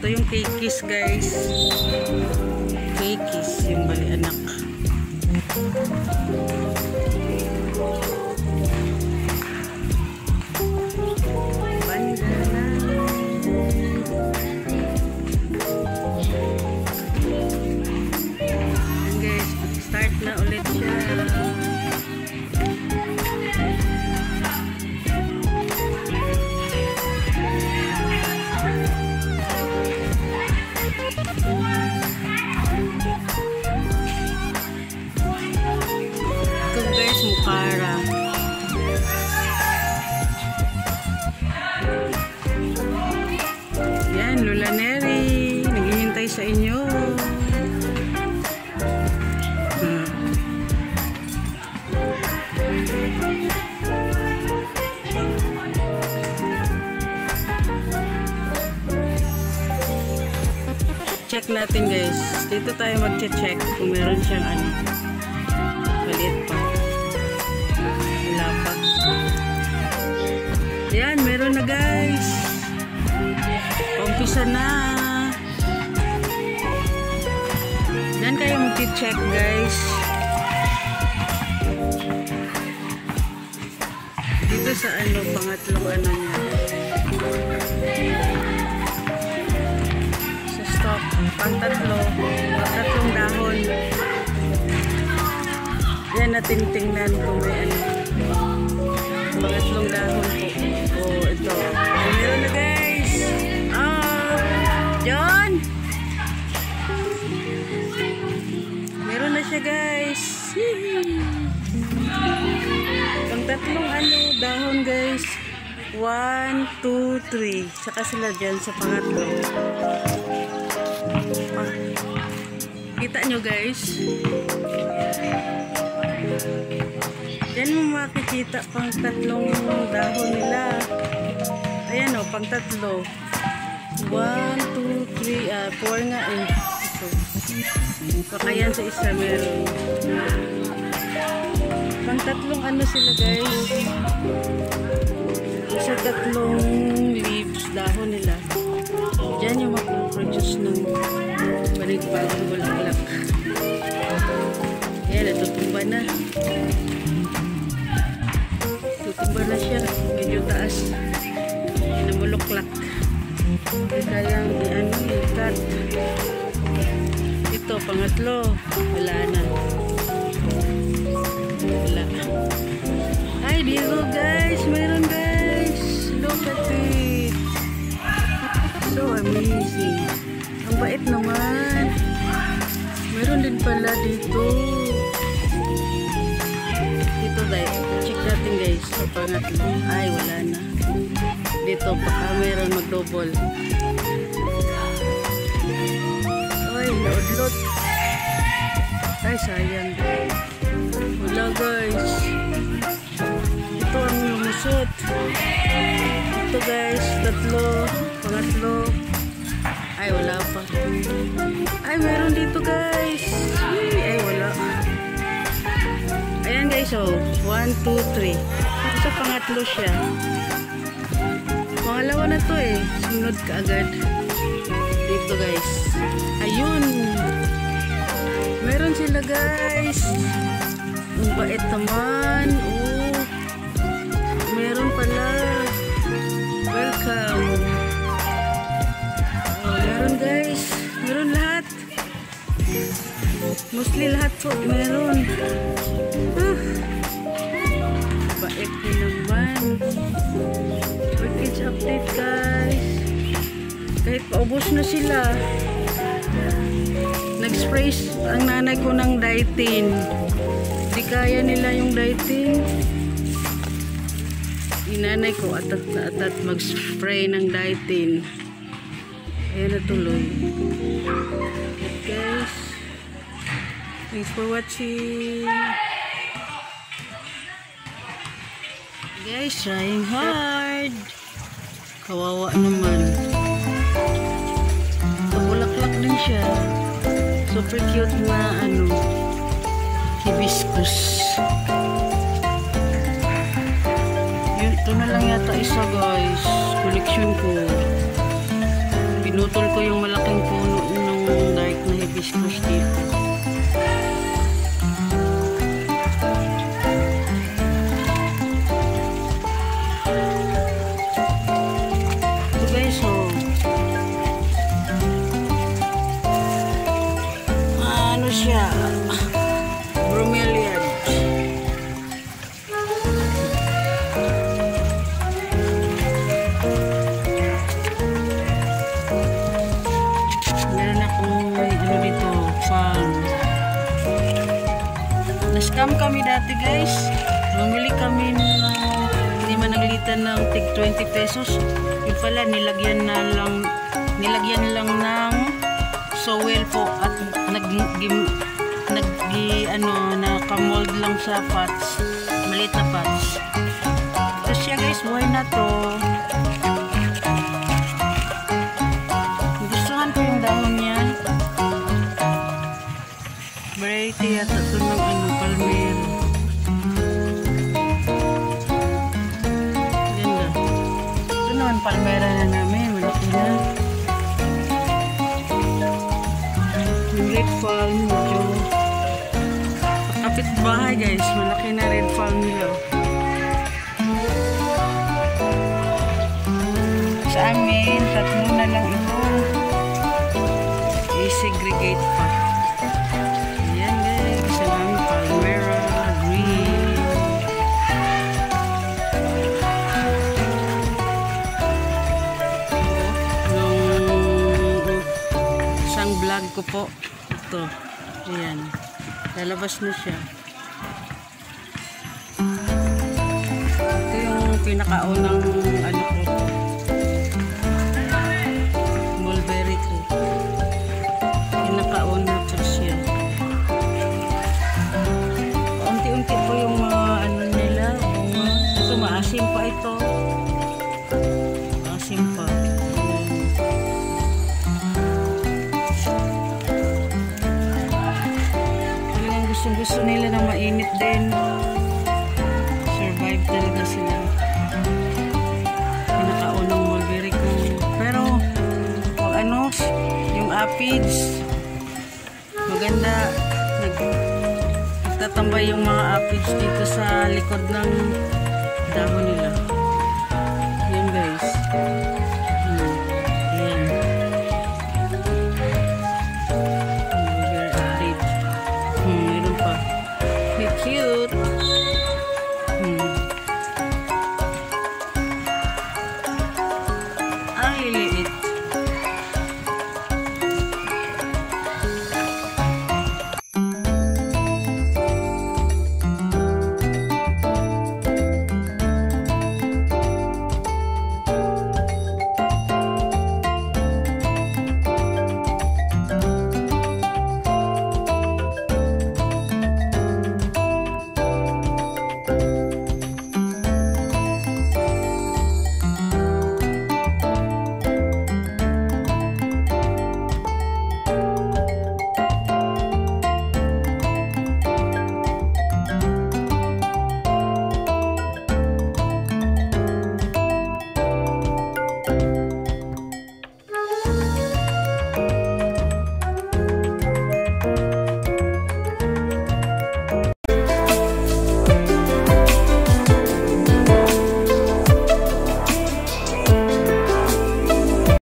Ito yung Keikis guys. Keikis, yung bali anak. Na ulit siya. Ito guys, mukara. Yan, Lola Neri. Naghihintay sa inyo. Check natin guys. Dito tayo mag-check kung meron siyang ano. Maliit pa. Wala pa. Yan, meron na guys. Umpisa na. Yan kayo mag-check guys. Dito sa ano, pangatlong ano niya. Pantatlong dahon. Yan natin tingnan kung may ano. Pangatlong dahon po. Oh, ito. Ay, meron na guys. John! Meron na siya guys. Pantatlong ano, dahon guys. 1, 2, 3. Saka sila dyan sa pangatlo. Kita nyo guys. Yan mo makikita pang tatlong dahon nila. Ayan o, pang tatlo. 1, 2, 3, 4 nga eh. Ito. Baka yan sa isa meron. Pang tatlong ano sila guys. Sa tatlong leaves, dahon nila. Diyan yung mag-produce ng bagong bulaklak. Ayan, natutumba na. Tutumba na siya. Medyo taas. Namuluklak. Hindi kayang i-cut. Ito, pangatlo. Wala na. Wala. Ay, dito guys. Mayroon guys. Look at it. So amazing. Ang bait naman. Meron din pala dito. Dito guys. Check natin guys. Sa pangatlo. Ay, wala na. Dito baka meron mag-double. Ay, naudlot. Ay, sayang. Wala guys. Ito ang lumusot. Ito guys. Tatlo. Pangatlo. Ay, wala pa. Ay, meron dito guys. Ay, wala. Ayan guys, oh. 1, 2, 3. Sa pangatlo siya. Pangalawa na to eh. Sunod ka agad. Dito guys. Ayun. Meron sila guys. Ang bait naman. Oh. Meron pala. Welcome. Meron guys. Meron lahat. Mostly lahat po. Meron. Bait din naman. Package update guys. Kahit paubos na sila. Nag-spray ang nanay ko ng Daitin. Di kaya nila yung Daitin. Inanay ko atat na atat mag-spray ng Daitin. Ayan na tuloy. Guys, thanks for watching. Guys, trying hard. Kawawa naman. Pabulaklak din siya. Super cute na ano, hibiscus. Ito na lang yata isa guys. Collection ko. pinutol ko yung malaking puno ng dark na hibiscus dito. Ito guys, oh. Ano siya? Bromeliad. Meron akong ano dito, farm. Na-scam kami dati guys. Bumili kami ng 5 naglitan ng tig 20 pesos. Yung pala nilagyan lang ng soil po at nakamold lang sa pots, maliit na pots. Tapos siya guys, buhay na to. Gustuhan ko yung dahon niya. Variety yata ito ng palmero. Ganda. Ito naman palmera na namin, malaki na. Yung red palm medyo kapit bahay guys, malaki na red palm nila. Sa amin, 3 na lang ito. I-segregate pa. Ayan guys, sa namin palmera, green. Nung isang vlog ko po, ito. Ayan. Lalabas na siya. Ito yung pinakaunang ano ko. Mulberry ko. Pinakauna ko siya. Unti-unti po yung mga ano nila. Ito maasim pa ito. Maasim pa. Gusto nila na mainit din. Survive talaga sila. Pinakaunang mulberry ko. Pero pag ano, yung aphids, maganda. Nagtatambay yung mga aphids dito sa likod ng dahon nila.